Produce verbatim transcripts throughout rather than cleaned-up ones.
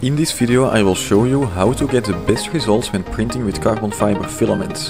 In this video I will show you how to get the best results when printing with carbon fiber filaments.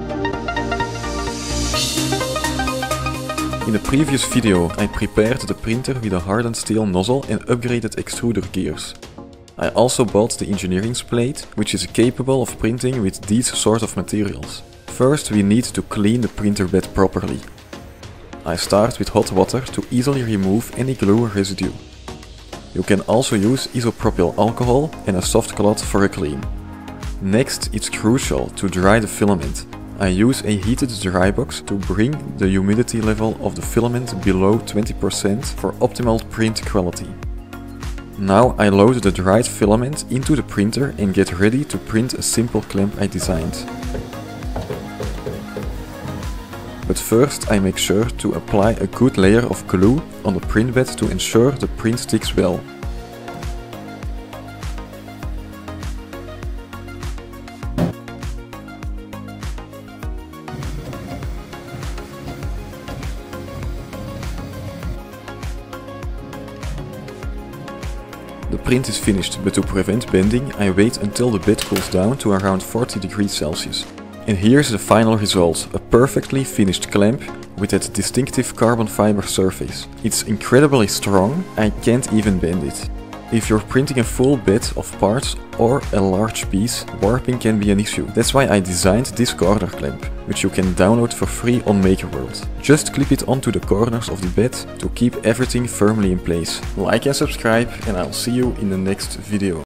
In the previous video I prepared the printer with a hardened steel nozzle and upgraded extruder gears. I also bought the engineering plate, which is capable of printing with these sort of materials. First we need to clean the printer bed properly. I start with hot water to easily remove any glue residue. You can also use isopropyl alcohol and a soft cloth for a clean. Next, it's crucial to dry the filament. I use a heated dry box to bring the humidity level of the filament below twenty percent for optimal print quality. Now I load the dried filament into the printer and get ready to print a simple clamp I designed. But first I make sure to apply a good layer of glue on the print bed to ensure the print sticks well. The print is finished, but to prevent bending I wait until the bed cools down to around forty degrees Celsius. And here's the final result, a perfectly finished clamp with that distinctive carbon fiber surface. It's incredibly strong, I can't even bend it. If you're printing a full bed of parts or a large piece, warping can be an issue. That's why I designed this corner clamp, which you can download for free on MakerWorld. Just clip it onto the corners of the bed to keep everything firmly in place. Like and subscribe, and I'll see you in the next video.